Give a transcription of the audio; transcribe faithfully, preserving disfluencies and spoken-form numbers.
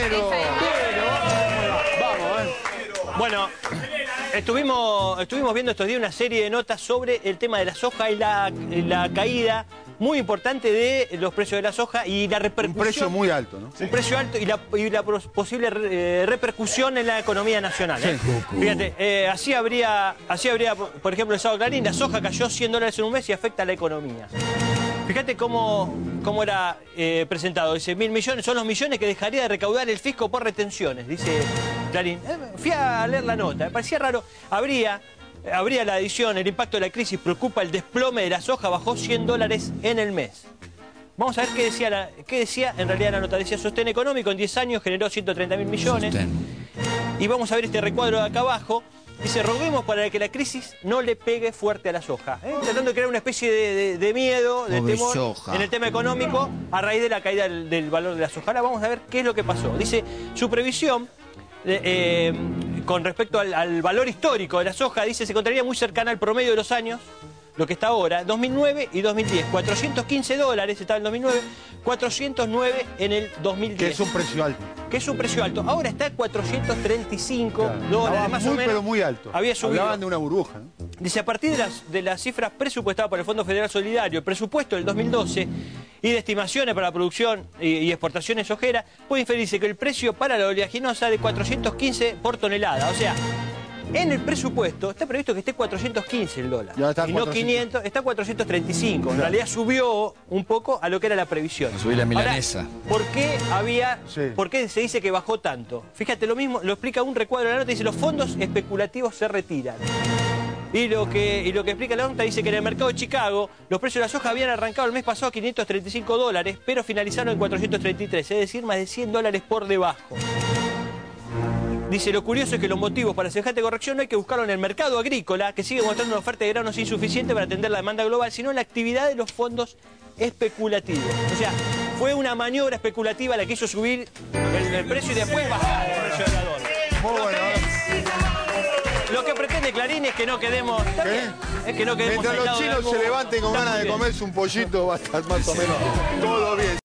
Piñero. Piñero. Vamos, eh. Bueno, estuvimos, estuvimos viendo estos días una serie de notas sobre el tema de la soja y la, la caída muy importante de los precios de la soja y la repercusión. Un precio muy alto, ¿no? Un precio alto y la, y la posible eh, repercusión en la economía nacional. ¿eh? Sí. Fíjate, eh, así, habría, así habría, por ejemplo, el sábado Clarín, la soja cayó cien dólares en un mes y afecta a la economía. Fíjate cómo, cómo era eh, presentado. Dice, mil millones son los millones que dejaría de recaudar el fisco por retenciones, dice Clarín. Eh, fui a leer la nota, me parecía raro. Habría... Habría la edición, el impacto de la crisis preocupa, el desplome de la soja bajó cien dólares en el mes. Vamos a ver qué decía, la, qué decía en realidad la nota. Decía, sostén económico en diez años generó ciento treinta mil millones. Sostén. Y vamos a ver este recuadro de acá abajo. Dice, roguemos para que la crisis no le pegue fuerte a la soja. ¿eh? Tratando de crear una especie de, de, de miedo, de temor soja. en el tema económico a raíz de la caída del, del valor de la soja. Ahora vamos a ver qué es lo que pasó. Dice, su previsión... Eh, con respecto al, al valor histórico de la soja, dice, se encontraría muy cercana al promedio de los años, lo que está ahora, dos mil nueve y dos mil diez. cuatrocientos quince dólares estaba en dos mil nueve, cuatrocientos nueve en el dos mil diez. Que es un precio alto. Que es un precio alto. Ahora está en cuatrocientos treinta y cinco claro. dólares, Estaba más muy, o menos. Pero muy alto. Había subido. Hablaban de una burbuja, ¿no? Dice, a partir de las, de las cifras presupuestadas por el Fondo Federal Solidario, el presupuesto del dos mil doce y de estimaciones para la producción y, y exportaciones sojeras, puede inferirse que el precio para la oleaginosa de cuatrocientos quince por tonelada. O sea, en el presupuesto está previsto que esté cuatrocientos quince el dólar. Ya está y cuatrocientos. No quinientos, está cuatrocientos treinta y cinco. En realidad subió un poco a lo que era la previsión. Subí la milanesa. Ahora, ¿por qué había, sí. por qué se dice que bajó tanto? Fíjate, lo mismo, lo explica un recuadro de la nota, dice, los fondos especulativos se retiran. Y lo, que, y lo que explica la nota dice que en el mercado de Chicago los precios de la soja habían arrancado el mes pasado a quinientos treinta y cinco dólares, pero finalizaron en cuatrocientos treinta y tres, es decir, más de cien dólares por debajo. Dice, lo curioso es que los motivos para semejante corrección no hay que buscarlo en el mercado agrícola, que sigue mostrando una oferta de granos insuficiente para atender la demanda global, sino en la actividad de los fondos especulativos. O sea, fue una maniobra especulativa la que hizo subir el, el precio y después bajar el precio del dólar. Muy bueno. Lo que pretende Clarín es que no quedemos... También, es que no quedemos Mientras los chinos se levanten con ganas de comerse un pollito, va a estar más o menos todo bien.